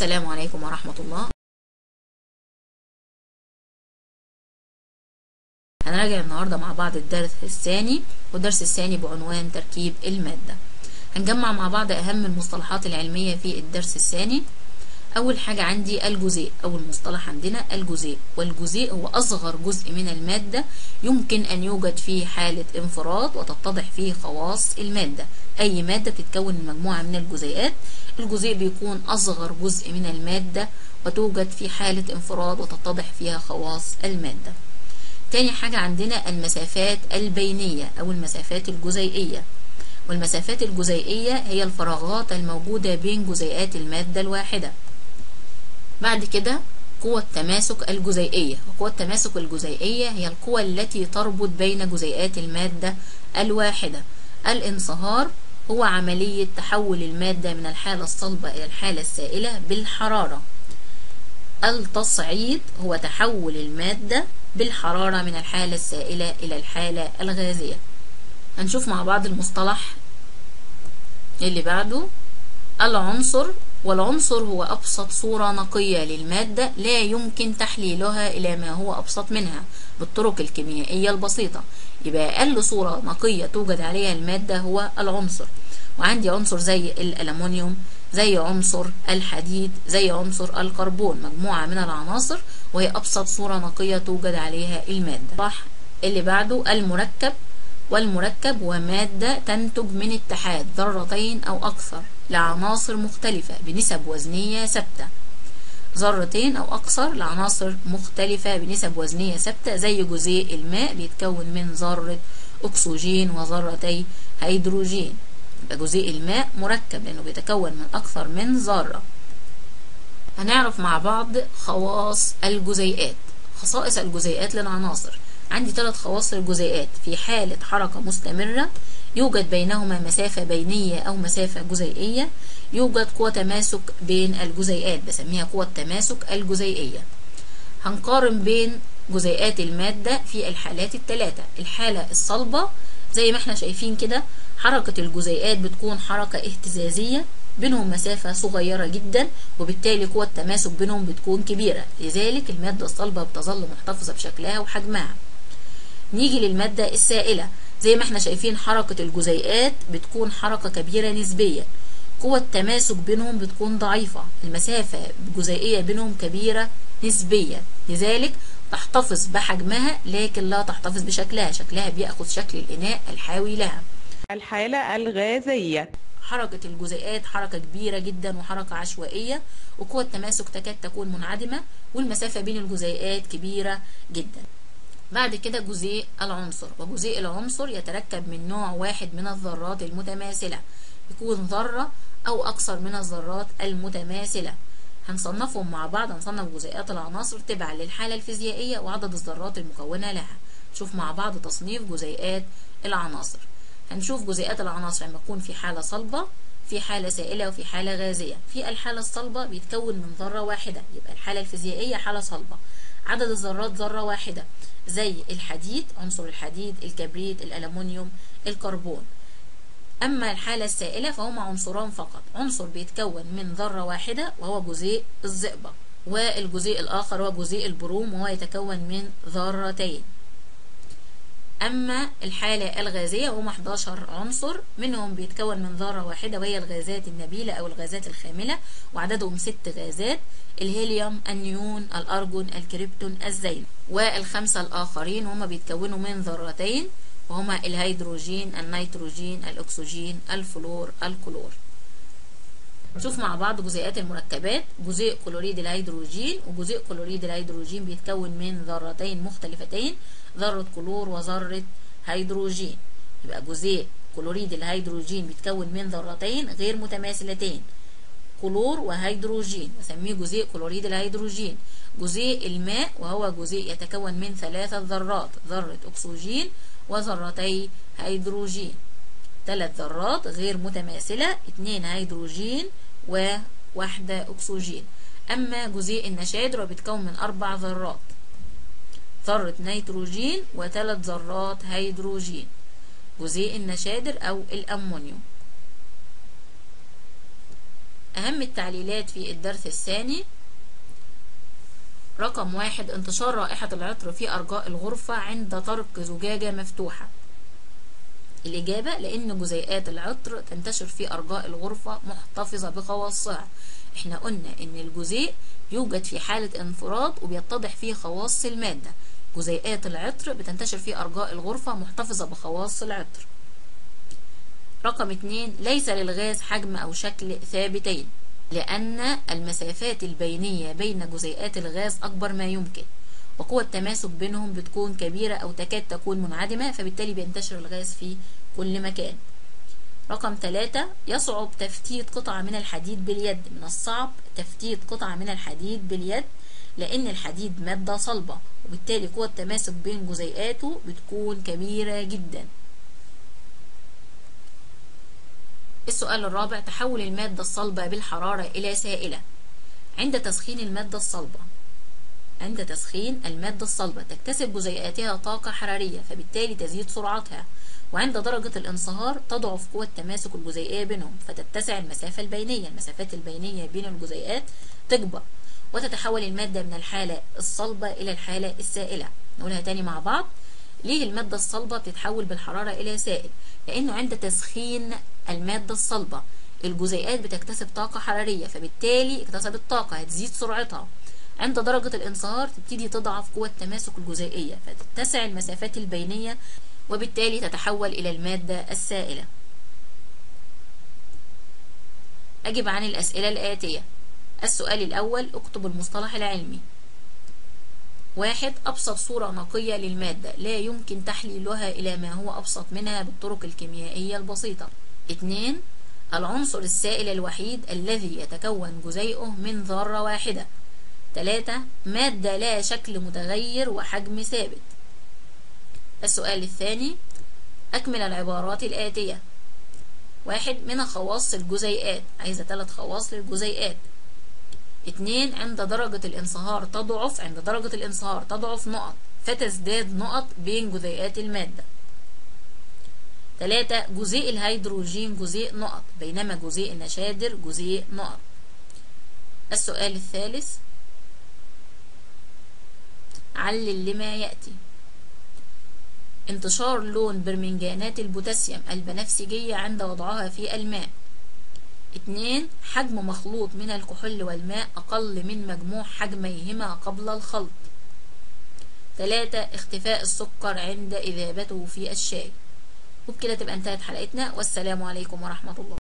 والسلام عليكم ورحمة الله. هنراجع النهاردة مع بعض الدرس الثاني، والدرس الثاني بعنوان تركيب المادة. هنجمع مع بعض أهم المصطلحات العلمية في الدرس الثاني. أول حاجة عندي الجزيء، أول مصطلح عندنا الجزيء، والجزيء هو أصغر جزء من المادة يمكن أن يوجد فيه حالة انفراد وتتضح فيه خواص المادة. أي مادة بتتكون من مجموعة من الجزيئات، الجزيء بيكون أصغر جزء من المادة وتوجد في حالة انفراد وتتضح فيها خواص المادة. تاني حاجة عندنا المسافات البينية أو المسافات الجزيئية، والمسافات الجزيئية هي الفراغات الموجودة بين جزيئات المادة الواحدة. بعد كده قوة التماسك الجزيئية، وقوة التماسك الجزيئية هي القوة التي تربط بين جزيئات المادة الواحدة. الانصهار هو عملية تحول المادة من الحالة الصلبة إلى الحالة السائلة بالحرارة. التصعيد هو تحول المادة بالحرارة من الحالة السائلة إلى الحالة الغازية. هنشوف مع بعض المصطلح اللي بعده، العنصر. والعنصر هو أبسط صورة نقية للمادة لا يمكن تحليلها إلى ما هو أبسط منها بالطرق الكيميائية البسيطة. يبقى أقل صورة نقية توجد عليها المادة هو العنصر. وعندي عنصر زي الألمنيوم، زي عنصر الحديد، زي عنصر الكربون، مجموعة من العناصر وهي أبسط صورة نقية توجد عليها المادة. اللي بعده المركب. والمركب هو مادة تنتج من اتحاد ذرتين أو أكثر لعناصر مختلفة بنسب وزنية ثابتة. ذرتين أو أكثر لعناصر مختلفة بنسب وزنية ثابتة، زي جزيء الماء بيتكون من ذرة أكسجين وذرتي هيدروجين. يبقى جزيء الماء مركب لأنه بيتكون من أكثر من ذرة. هنعرف مع بعض خواص الجزيئات. خصائص الجزيئات للعناصر، عندي 3 خواص للجزيئات. في حالة حركة مستمرة يوجد بينهما مسافة بينية أو مسافة جزيئية. يوجد قوة تماسك بين الجزيئات بسميها قوة تماسك الجزيئية. هنقارن بين جزيئات المادة في الحالات الثلاثة. الحالة الصلبة زي ما احنا شايفين كده، حركة الجزيئات بتكون حركة اهتزازية، بينهم مسافة صغيرة جدا، وبالتالي قوة التماسك بينهم بتكون كبيرة، لذلك المادة الصلبة بتظل محتفظة بشكلها وحجمها. نيجي للمادة السائلة، زي ما احنا شايفين حركة الجزيئات بتكون حركة كبيرة نسبيا، قوة التماسك بينهم بتكون ضعيفة، المسافة الجزيئية بينهم كبيرة نسبيا، لذلك تحتفظ بحجمها لكن لا تحتفظ بشكلها، شكلها بيأخذ شكل الإناء الحاوي لها. الحالة الغازية، حركة الجزيئات حركة كبيرة جدا وحركة عشوائية، وقوة التماسك تكاد تكون منعدمة، والمسافة بين الجزيئات كبيرة جدا. بعد كده جزيء العنصر، وجزيء العنصر يتركب من نوع واحد من الذرات المتماثلة، يكون ذرة أو أكثر من الذرات المتماثلة. هنصنفهم مع بعض، هنصنف جزيئات العناصر تبعا للحالة الفيزيائية وعدد الذرات المكونة لها. نشوف مع بعض تصنيف جزيئات العناصر. هنشوف جزيئات العناصر لما تكون في حالة صلبة، في حالة سائلة، وفي حالة غازية. في الحالة الصلبة بيتكون من ذرة واحدة، يبقى الحالة الفيزيائية حالة صلبة. عدد الذرات ذرة واحدة، زي الحديد، عنصر الحديد، الكبريت، الألمنيوم، الكربون. أما الحالة السائلة فهما عنصران فقط، عنصر بيتكون من ذرة واحدة وهو جزيء الزئبق، والجزيء الآخر هو جزيء البروم وهو يتكون من ذرتين. أما الحالة الغازية هم 11 عنصر، منهم بيتكون من ذرة واحدة وهي الغازات النبيلة أو الغازات الخاملة، وعددهم 6 غازات: الهيليوم، النيون، الأرجون، الكريبتون، الزينة. والخمسة الآخرين هم بيتكونوا من ذرتين وهما الهيدروجين، النيتروجين، الأكسجين، الفلور، الكلور. نشوف مع بعض جزيئات المركبات. جزيء كلوريد الهيدروجين، وجزيء كلوريد الهيدروجين بيتكون من ذرتين مختلفتين، ذرة كلور وذرة هيدروجين. يبقى جزيء كلوريد الهيدروجين بيتكون من ذرتين غير متماثلتين، كلور وهيدروجين، بسميه جزيء كلوريد الهيدروجين. جزيء الماء وهو جزيء يتكون من 3 ذرات، ذرة أكسجين وذرتي هيدروجين، 3 ذرات غير متماثلة، 2 هيدروجين وواحدة أكسجين. أما جزيء النشادر بيتكون من 4 ذرات، ذرة نيتروجين و3 ذرات هيدروجين، جزيء النشادر أو الأمونيوم. أهم التعليلات في الدرس الثاني: رقم 1، انتشار رائحة العطر في أرجاء الغرفة عند طرق زجاجة مفتوحة. الإجابة: لأن جزيئات العطر تنتشر في أرجاء الغرفة محتفظة بخواصها. احنا قلنا إن الجزيء يوجد في حالة انفراد وبيتضح فيه خواص المادة. جزيئات العطر بتنتشر في أرجاء الغرفة محتفظة بخواص العطر. رقم 2، ليس للغاز حجم أو شكل ثابتين، لأن المسافات البينية بين جزيئات الغاز أكبر ما يمكن، وقوة التماسك بينهم بتكون كبيرة أو تكاد تكون منعدمة، فبالتالي بينتشر الغاز في كل مكان. رقم 3، يصعب تفتيت قطعة من الحديد باليد. من الصعب تفتيت قطعة من الحديد باليد لأن الحديد مادة صلبة، وبالتالي قوة التماسك بين جزيئاته بتكون كبيرة جدا. السؤال الرابع: تحول المادة الصلبة بالحرارة إلى سائلة. عند تسخين المادة الصلبة تكتسب جزيئاتها طاقة حرارية، فبالتالي تزيد سرعتها، وعند درجة الانصهار تضعف قوة تماسك الجزيئية بينهم، فتتسع المسافة البينية. المسافات البينية بين الجزيئات تكبر، وتتحول المادة من الحالة الصلبة إلى الحالة السائلة. نقولها تاني مع بعض. ليه المادة الصلبة بتتحول بالحرارة إلى سائل؟ لأنه عند تسخين المادة الصلبة الجزيئات بتكتسب طاقة حرارية، فبالتالي اكتسبت طاقة هتزيد سرعتها. عند درجة الانصهار تبتدي تضعف قوة تماسك الجزيئية، فتتسع المسافات البينية، وبالتالي تتحول إلى المادة السائلة. أجب عن الأسئلة الآتية. السؤال الأول: اكتب المصطلح العلمي. 1. أبسط صورة نقية للمادة لا يمكن تحليلها إلى ما هو أبسط منها بالطرق الكيميائية البسيطة. 2. العنصر السائل الوحيد الذي يتكون جزيئه من ذرة واحدة. 3. مادة لا شكل متغير وحجم ثابت. السؤال الثاني: أكمل العبارات الآتية. 1. من خواص الجزيئات، عايزة 3 خواص للجزيئات. 2. عند درجة الانصهار تضعف نقط، فتزداد نقط بين جزيئات المادة. 3. جزيء الهيدروجين جزيء نقط، بينما جزيء النشادر جزيء نقط. السؤال الثالث: علل لما يأتي. انتشار لون برمنجانات البوتاسيوم البنفسجية عند وضعها في الماء. 2. حجم مخلوط من الكحول والماء أقل من مجموع حجميهما قبل الخلط. 3. اختفاء السكر عند إذابته في الشاي. وبكده تبقى انتهت حلقتنا، والسلام عليكم ورحمة الله.